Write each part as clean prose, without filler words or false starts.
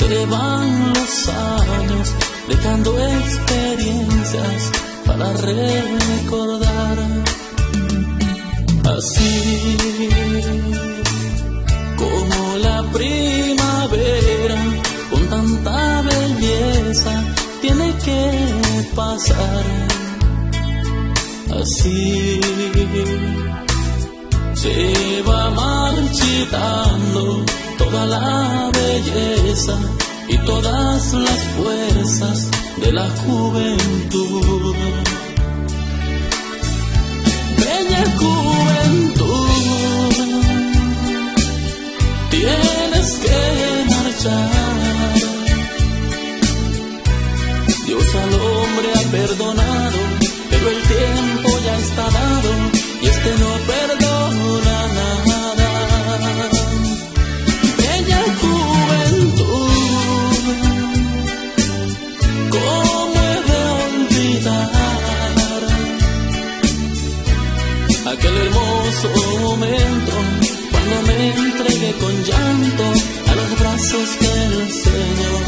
Se van los años dejando experiencias para recordar. Así como la primavera con tanta belleza tiene que pasar. Así se va marchitando toda la belleza y todas las fuerzas de la juventud. Bella juventud, tienes que marchar. Dios al hombre ha perdonado, pero el tiempo ya está dado y este no perdona nada. Bella juventud, ¿cómo he de olvidar aquel hermoso momento cuando me entregué con llanto a los brazos del Señor?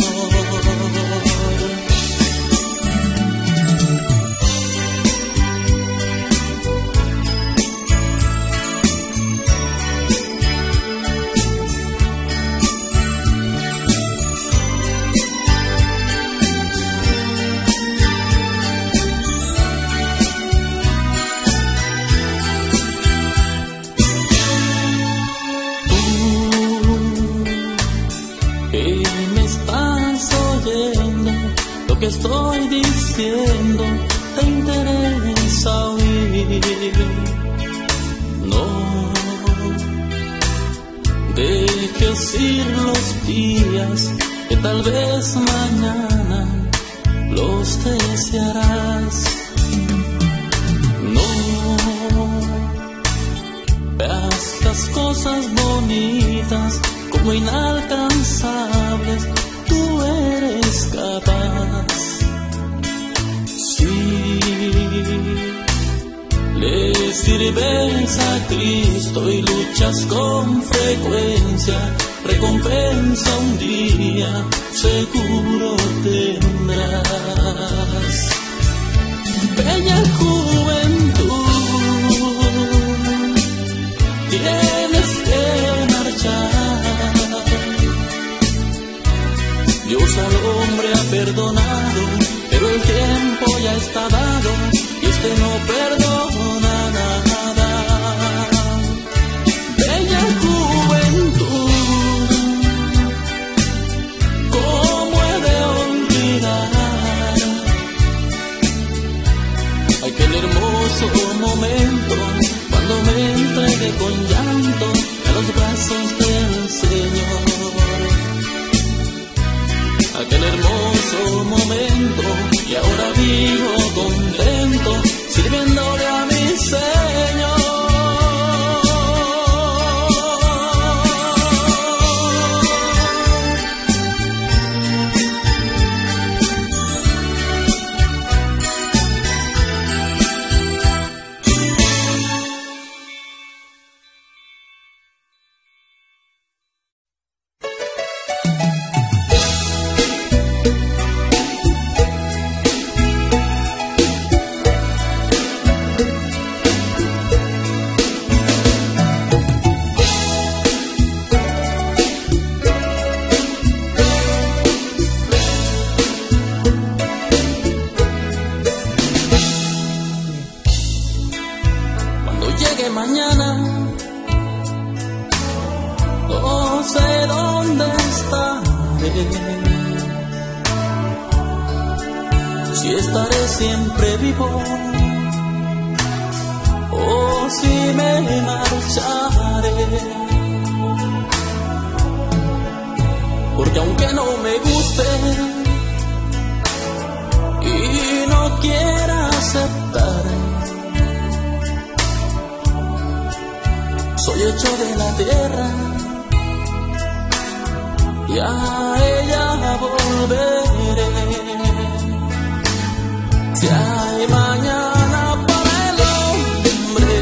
Que estoy diciendo te interesa oír. No dejes ir los días que tal vez mañana los desearás. No veas las cosas bonitas como inalcanzables, tú eres capaz. Si le sirves a Cristo y luchas con frecuencia, recompensa un día seguro tendrás. Bella juventud, tienes que marchar. Dios al hombre ha perdonado, pero el tiempo ya está dado y este no perdona nada. Bella juventud, ¿cómo he de olvidar aquel hermoso momento cuando me entregué con llanto a los brazos del Señor? Aquel hermoso momento y ahora vivo contento sirviéndole a mi Señor. Si estaré siempre vivo o si me marcharé, porque aunque no me guste y no quiera aceptar, soy hecho de la tierra y a ella volveré. Si hay mañana para el hombre,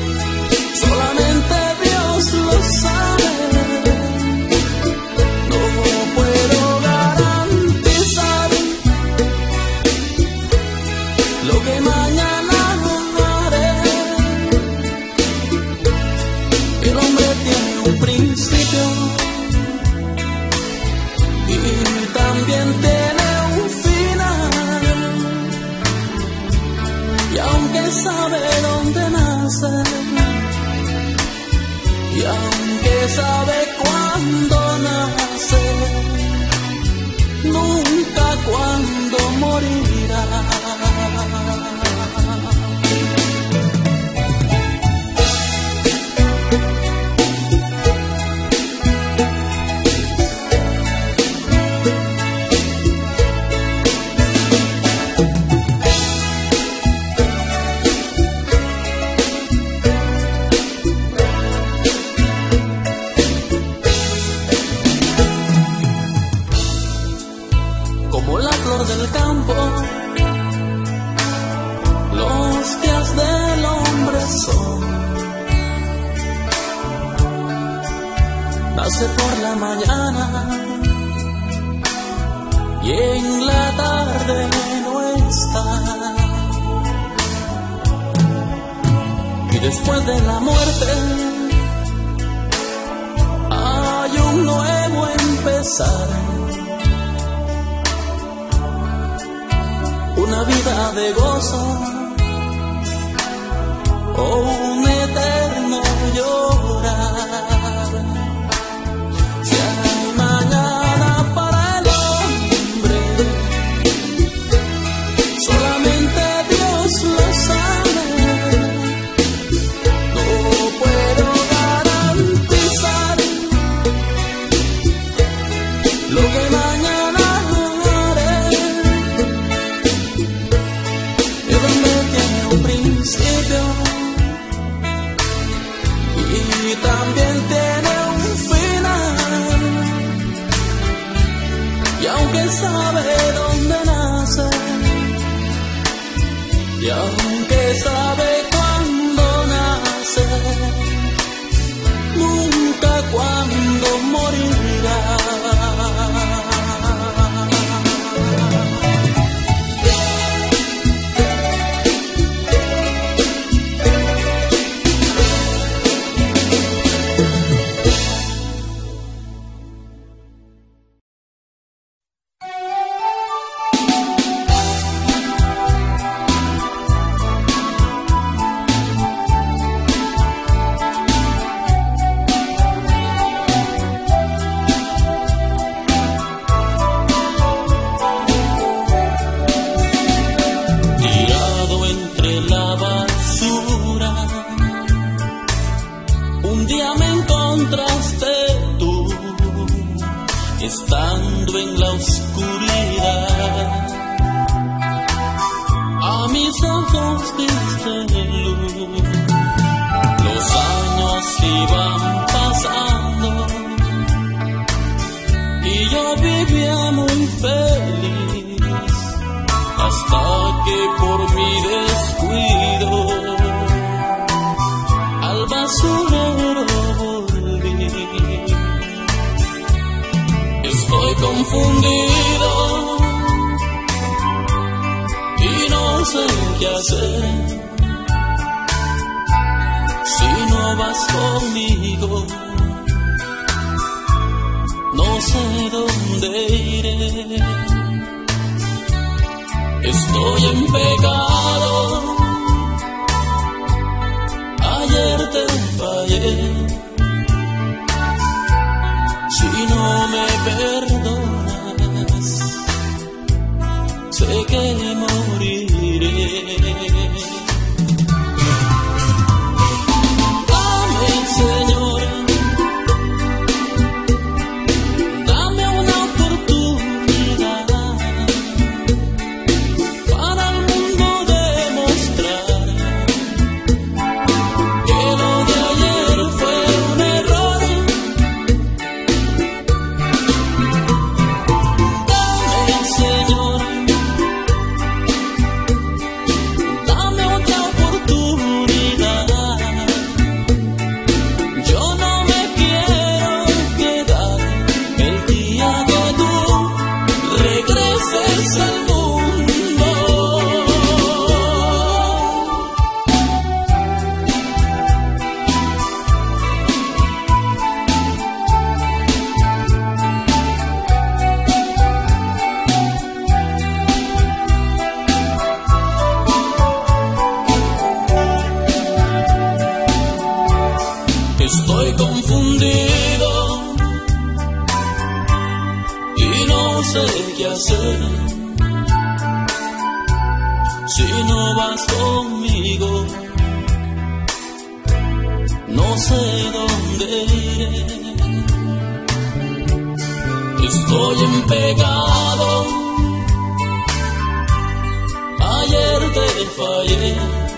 solamente Dios lo sabe. No por la flor del campo. Los días del hombre son, nace por la mañana y en la tarde no está. Y después de la muerte hay un nuevo empezar, una vida de gozo o un eterno llorar. Si hay mañana para el hombre, solamente Dios lo sabe. No puedo garantizar lo que mañana haré. El hombre tiene un principio y también tiene un final, y aunque sabe dónde nace, y aunque sabe cuándo nace, nunca cuándo morirá. Estando en la oscuridad, a mis ojos diste luz. Los años iban pasando y yo vivía muy feliz, hasta que por mi descuido al basurero volví. Estoy confundido y no sé qué hacer. Si no vas conmigo, no sé dónde iré. Estoy en pecado, ayer te fallé. Si no me perdonas, sé que moriré. Dame, Señor, dame una oportunidad para al mundo demostrar que lo de ayer fue un error. Señor, dame otra oportunidad. Yo no me quiero quedar el día que tú regreses al mundo. Estoy confundido y no sé qué hacer. Si no vas conmigo, no sé dónde iré. Estoy en pecado, ayer te fallé.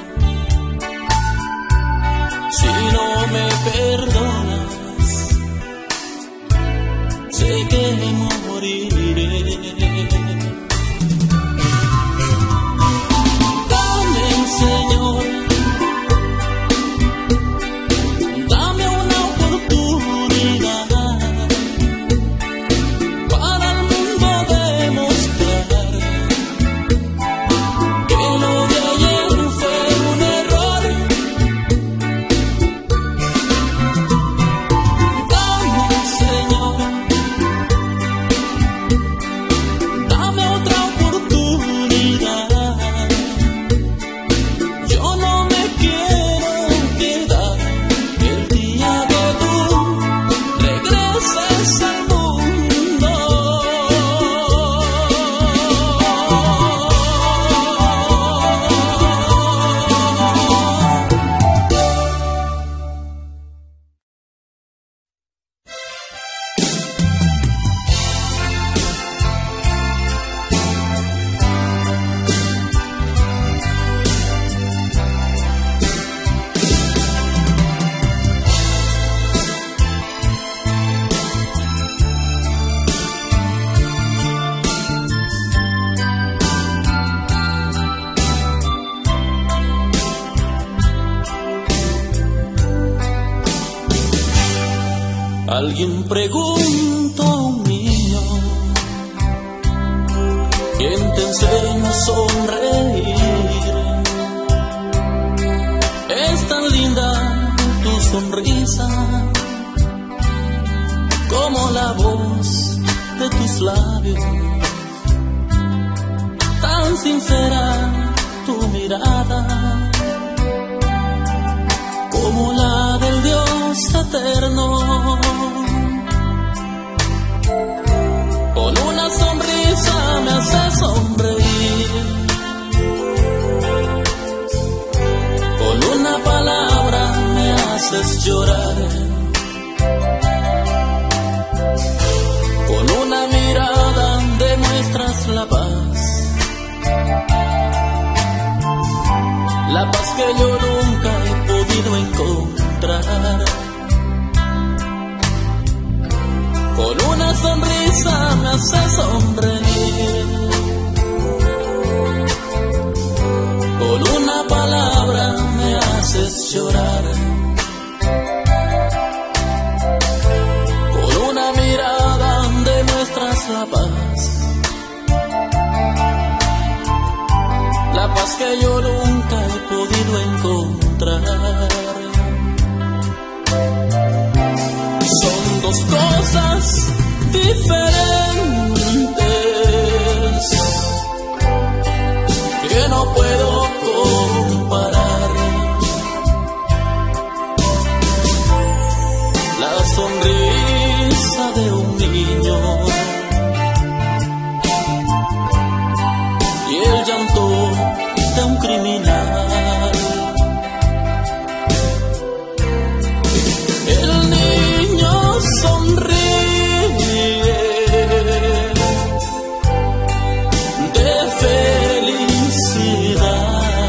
Si no me perdonas, sé que moriré. Alguien preguntó a un niño: ¿quién te enseña a sonreír? Es tan linda tu sonrisa como la voz de tus labios, tan sincera tu mirada como la del Dios eterno. Con una sonrisa me haces sonreír, con una palabra me haces llorar, con una mirada demuestras la paz que yo nunca he podido encontrar. Con una sonrisa me haces sonreír, con una palabra me haces llorar, con una mirada demuestras la paz que yo nunca he podido encontrar. Son dos cosas diferentes que no puedo comparar. La sonrisa de un niño y el llanto de un criminal. El niño sonríe de felicidad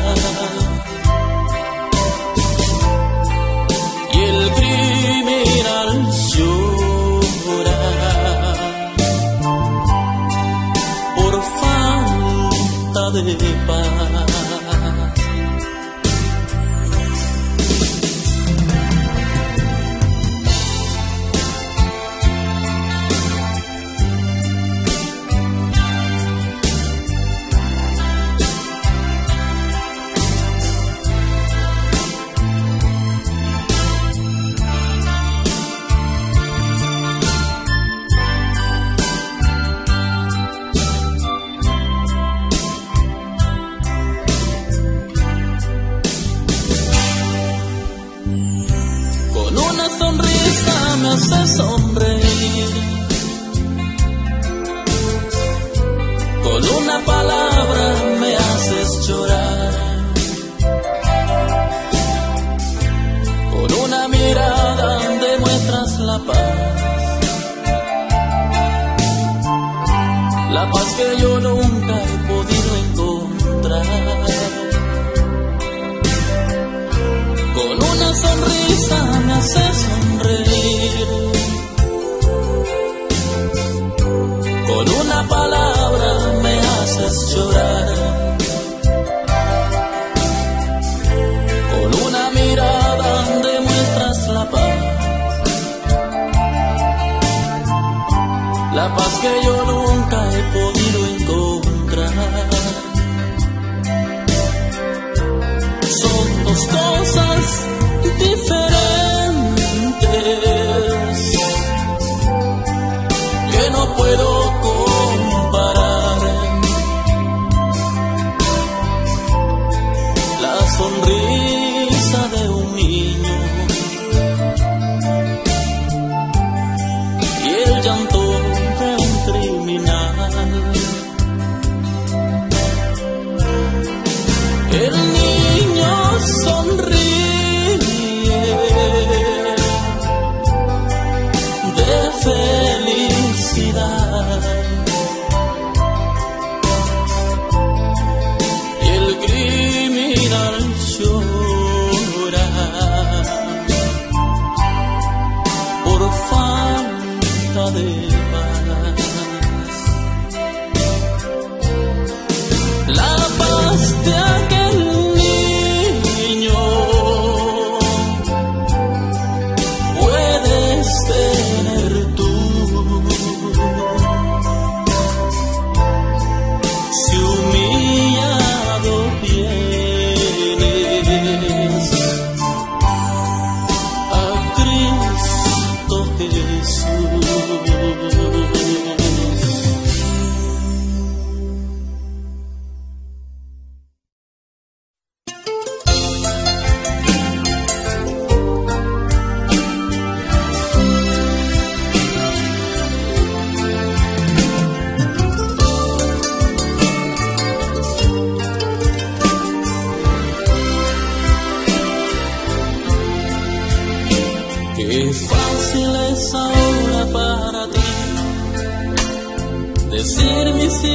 y el criminal llora por falta de paz. Me haces sonreír, con una palabra me haces llorar, con una mirada demuestras la paz que yo nunca he podido encontrar. Con una sonrisa me haces sonreír, con una palabra me haces llorar, con una mirada demuestras la paz que yo nunca he podido encontrar. Son dos cosas diferentes que no puedo comparar.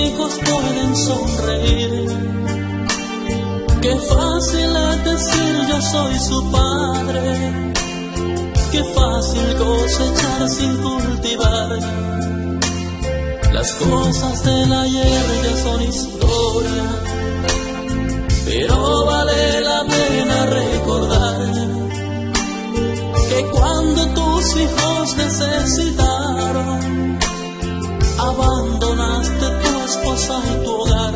hijos pueden sonreír. Qué fácil es decir yo soy su padre, qué fácil cosechar sin cultivar. Las cosas del ayer ya son historia, pero vale la pena recordar que cuando tus hijos necesitaron, abandonaste tu esposa y tu hogar.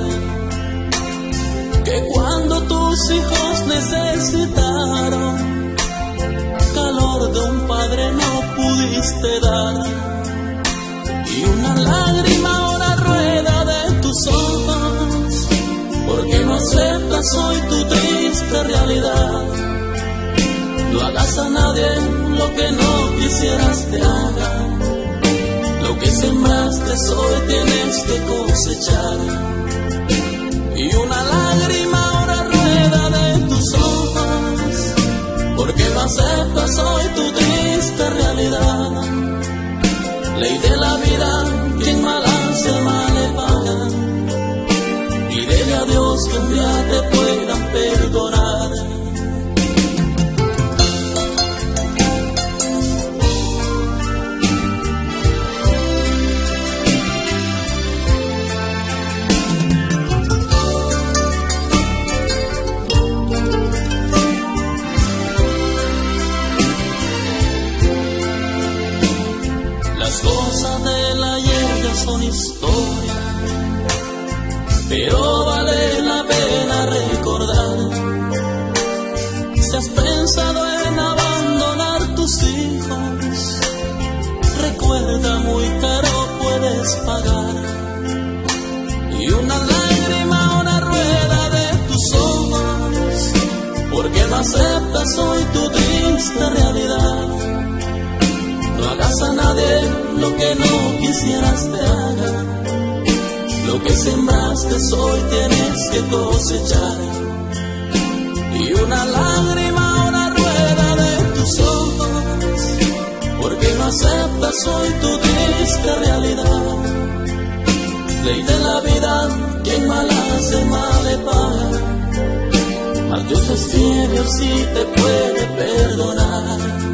Que cuando tus hijos necesitaron, calor de un padre no pudiste dar. Y una lágrima ahora rueda de tus ojos, porque no aceptas hoy tu triste realidad. No hagas a nadie lo que no quisieras te haga. Lo que sembraste hoy tienes que cosechar. Y una lágrima ahora rueda de tus ojos, porque no aceptas hoy tu triste realidad. Ley de la vida, quien mal hace mal le paga. Pídele a Dios que un día te puedan perdonar. Las cosas del ayer ya son historia, pero vale la pena recordar. Si has pensado en abandonar tus hijos, recuerda muy caro puedes pagar. Y una lágrima, una rueda de tus ojos, porque no aceptas hoy tu triste realidad. No hagas a nadie lo que no quisieras te haga. Lo que sembraste hoy tienes que cosechar. Y una lágrima, una rueda de tus ojos, porque no aceptas hoy tu triste realidad. Ley de la vida, quien mal hace mal le paga. Mas Dios es fiel y sí te puede perdonar.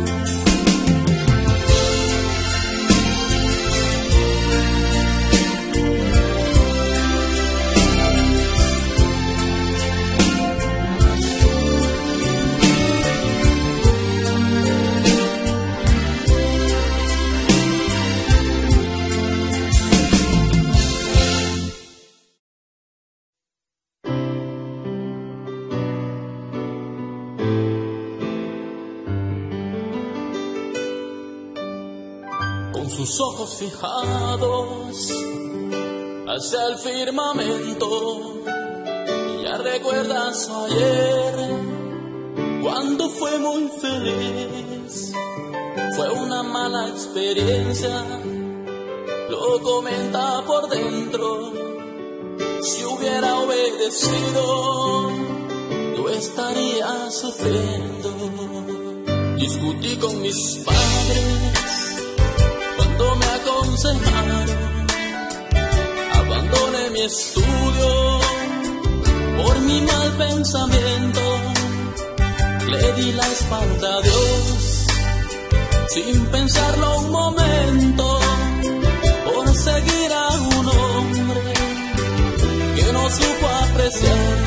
Con sus ojos fijados hacia el firmamento, ya recuerdas su ayer, cuando fue muy feliz. Fue una mala experiencia, lo comenta por dentro. Si hubiera obedecido, no estaría sufriendo. Discutí con mis padres cuando me aconsejaron, abandoné mi estudio por mi mal pensamiento. Le di la espalda a Dios sin pensarlo un momento, por seguir a un hombre que no supo apreciar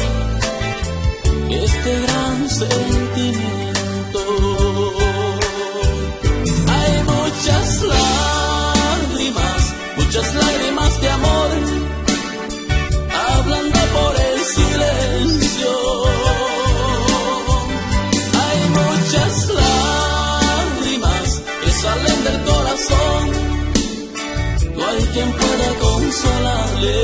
este gran sentimiento. Hay muchas lágrimas de amor, hablando por el silencio. Hay muchas lágrimas que salen del corazón, no hay quien pueda consolarle.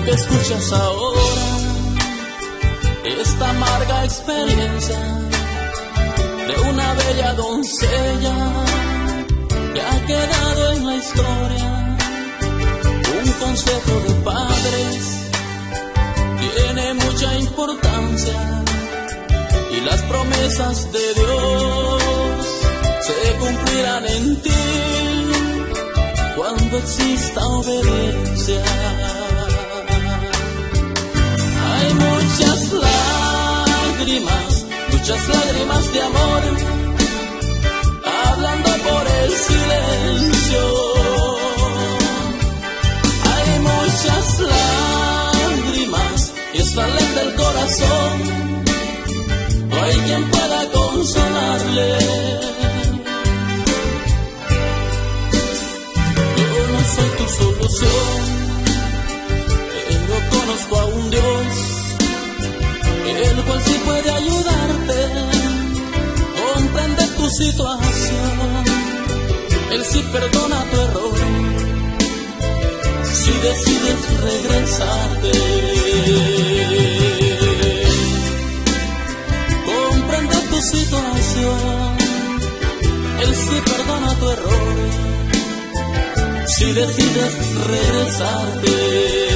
que escuchas ahora, esta amarga experiencia de una bella doncella que ha quedado en la historia. Un consejo de padres tiene mucha importancia y las promesas de Dios se cumplirán en ti cuando exista obediencia. Hay muchas lágrimas de amor, hablando por el silencio. Hay muchas lágrimas que salen del corazón, no hay quien pueda consolarle. Yo no soy tu solución, pero conozco a un Dios, el cual sí puede ayudarte, comprende tu situación. Él sí perdona tu error, si decides regresarte. Comprende tu situación, Él sí perdona tu error, si decides regresarte.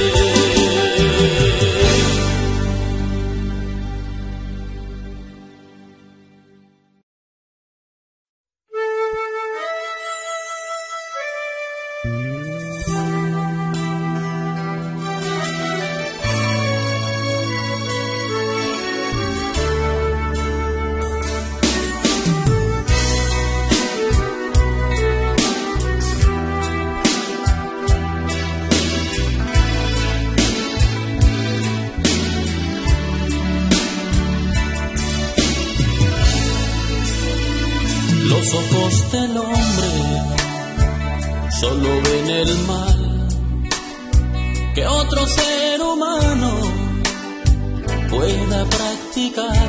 Los ojos del hombre solo ven el mal que otro ser humano pueda practicar,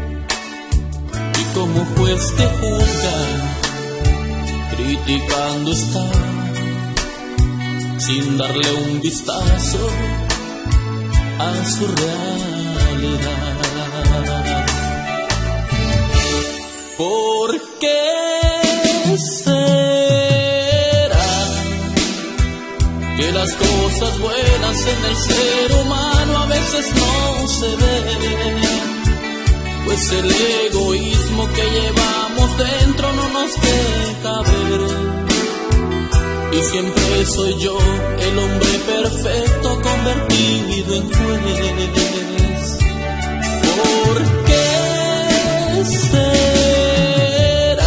y como juez que juzga, criticando está, sin darle un vistazo a su realidad. ¿Por qué será que las cosas buenas en el ser humano a veces no se ven? Pues el egoísmo que llevamos dentro no nos deja ver. Y siempre soy yo el hombre perfecto convertido en juez. ¿Por qué será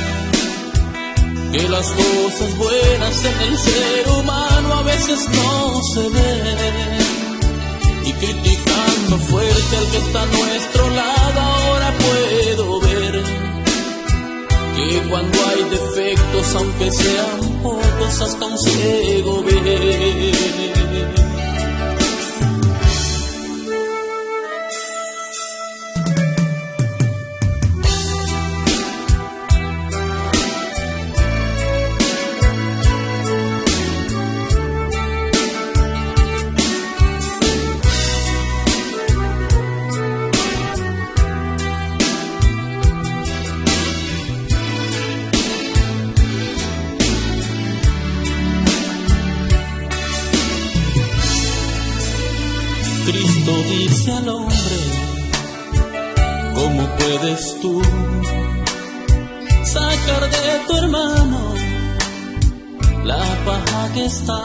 que las cosas buenas en el ser humano a veces no se ven? Y criticando fuerte al que está a nuestro lado, ahora puedo ver que cuando hay defectos, aunque sean pocos, hasta un ciego ve. Cristo dice al hombre: ¿cómo puedes tú sacar de tu hermano la paja que está,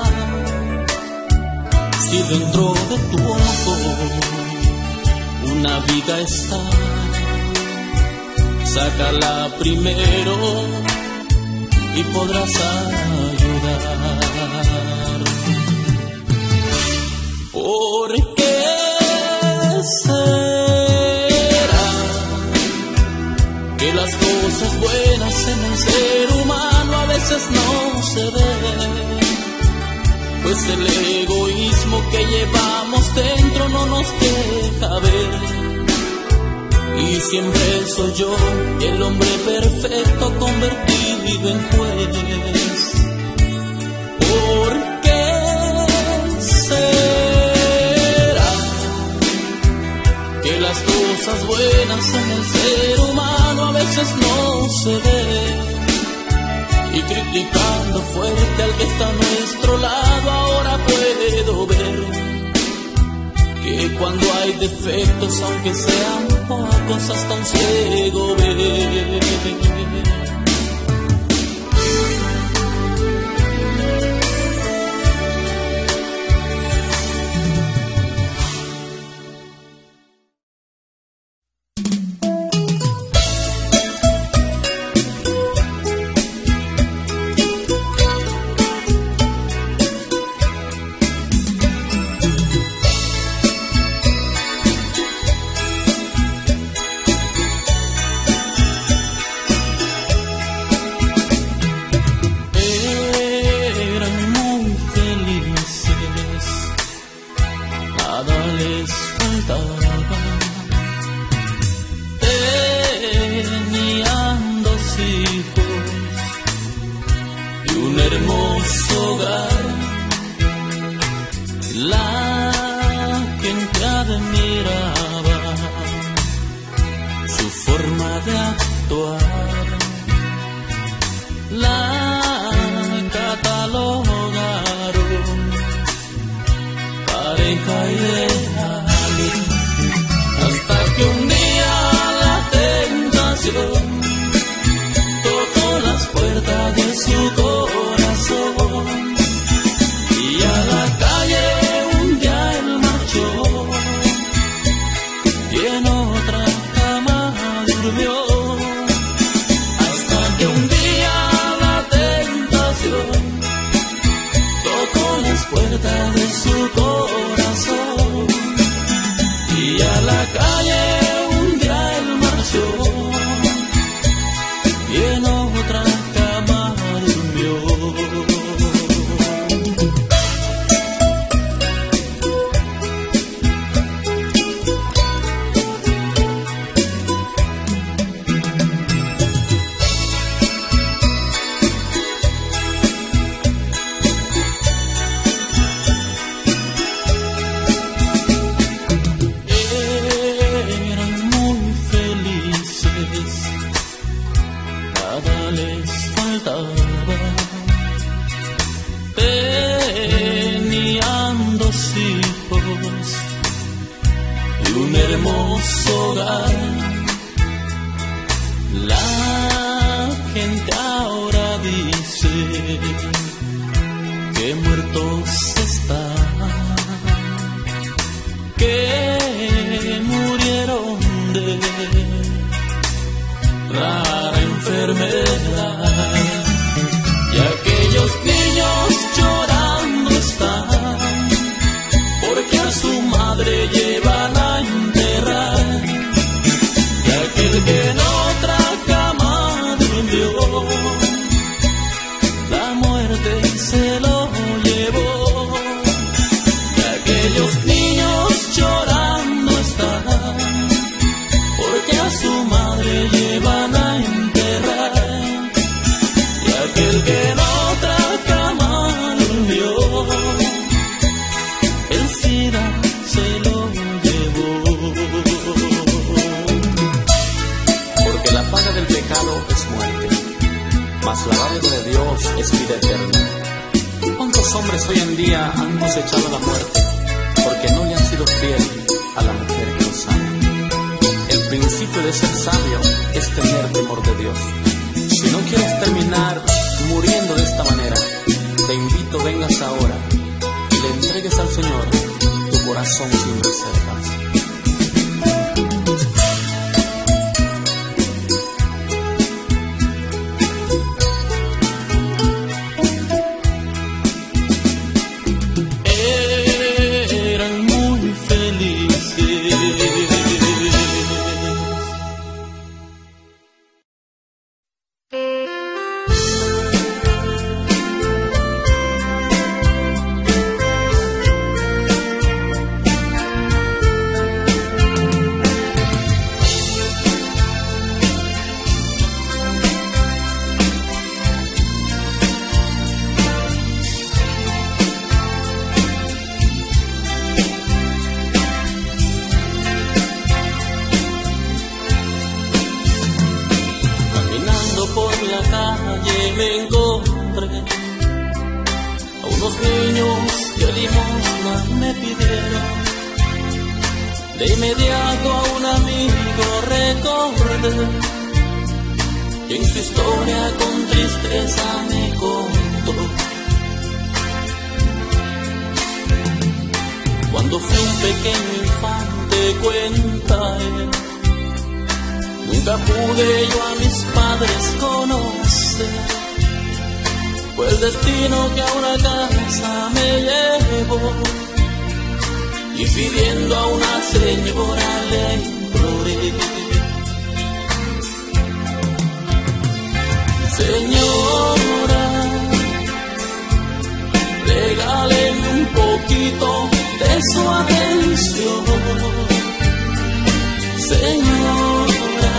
si dentro de tu ojo una viga está? Sácala primero y podrás ayudar. ¿Por qué será que las cosas buenas en el ser humano a veces no se ven? Pues el egoísmo que llevamos dentro no nos deja ver. Y siempre soy yo el hombre perfecto convertido en juez. ¿Por qué será las cosas buenas en el ser humano a veces no se ven. Y criticando fuerte al que está a nuestro lado, ahora puedo ver que cuando hay defectos, aunque sean pocos, hasta un ciego ve. calle me encontré a unos niños que limosna me pidieron. De inmediato a un amigo recordé, y en su historia con tristeza me contó. Cuando fui un pequeño infante, cuenta él, nunca pude yo a mis padres conocer. Fue el destino que a una casa me llevó, y pidiendo a una señora le imploré: señora, regáleme un poquito de su atención. Señora,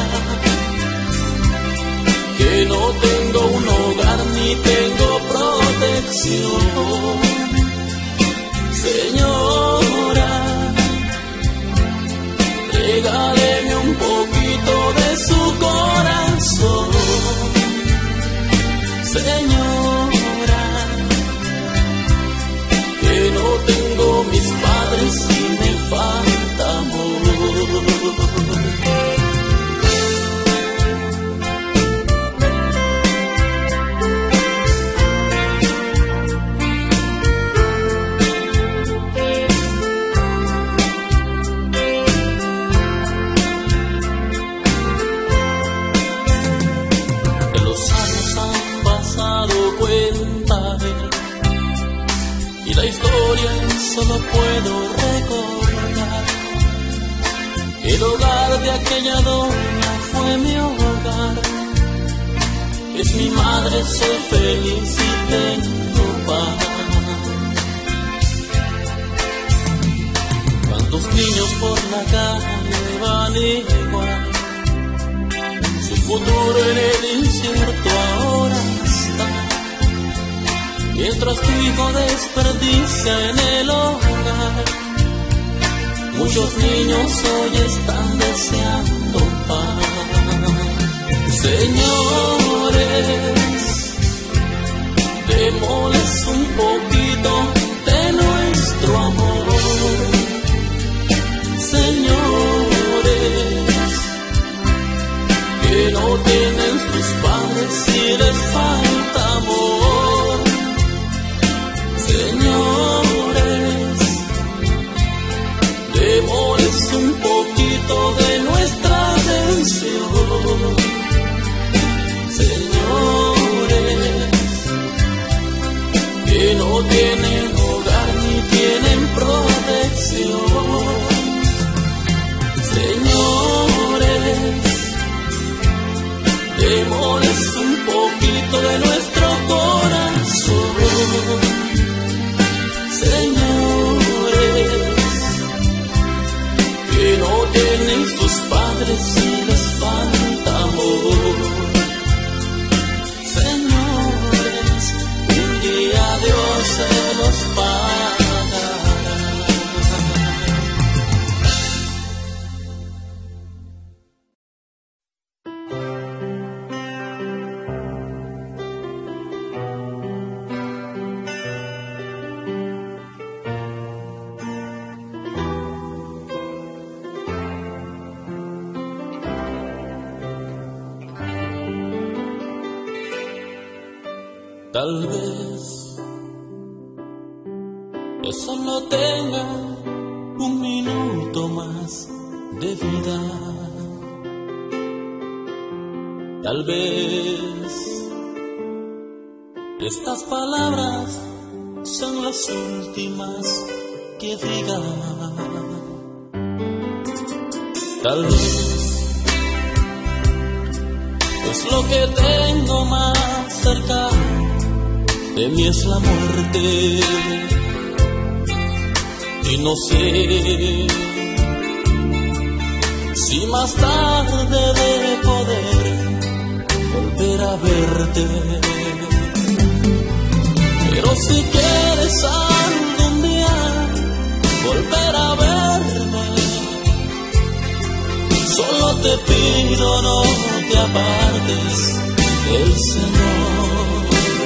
que no tengo un hogar ni tengo protección. Señora, regáleme un poquito de su corazón. Señora, que no tengo mis padres y me falta amor. Y la historia solo puedo recordar. El hogar de aquella doña fue mi hogar. Es mi madre, soy feliz y tengo paz. Cuántos niños por la calle van igual, su futuro en el incierto ahora está. Mientras tu hijo desperdicia en el hogar, muchos niños hoy están deseando paz. Señores, démosles un poquito de nuestro amor. Señores, que no tienen sus padres y les falta amor. Señores, démosles un poquito de nuestra atención. Señores, que no tienen hogar ni tienen protección. Señores, démosles un poquito de nuestro corazón. Señores, que no tienen sus padres y les falta amor. Señores, un día Dios se los pagará. Tal vez yo solo tenga un minuto más de vida. Tal vez estas palabras son las últimas que diga. Tal vez es lo que tengo más cerca de mí, es la muerte. Y no sé si más tarde de poder volver a verte. Pero si quieres algún día volver a verme, solo te pido no te apartes del Señor.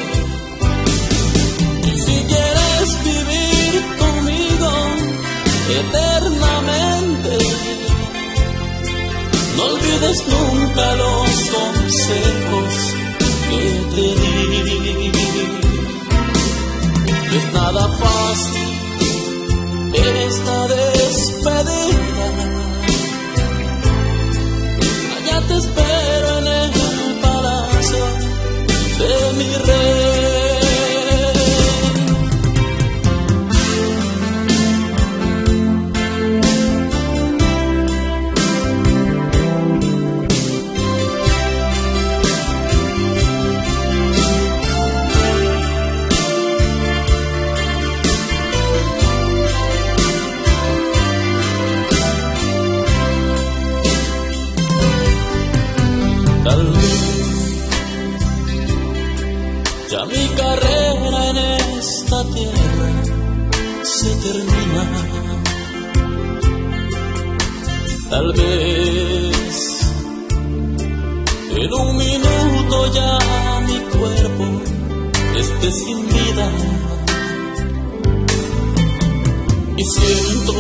Y si quieres vivir conmigo eternamente, no olvides nunca los consejos que te di. No es nada fácil esta despedida. Allá te espero en el palacio de mi rey. Tal vez ya mi carrera en esta tierra se termina. Tal vez en un minuto ya mi cuerpo esté sin vida. Y siento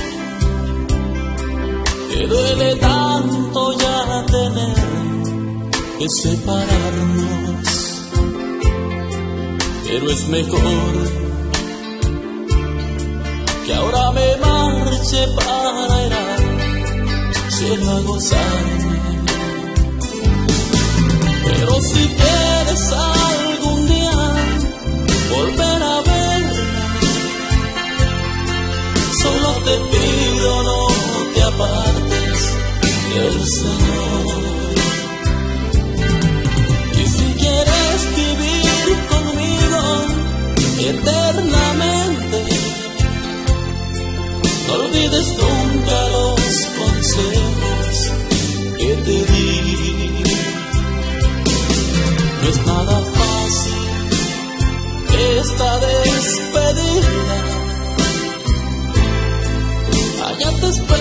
que duele tanto ya tener que separarnos, pero es mejor que ahora me marche para ir al cielo a gozarme. Pero si quieres algún día volver a verme, solo te pido no te apartes del Señor. Y si quieres vivir conmigo eternamente, no olvides nunca los consejos que te di. No es nada fácil esta despedida. Allá te espero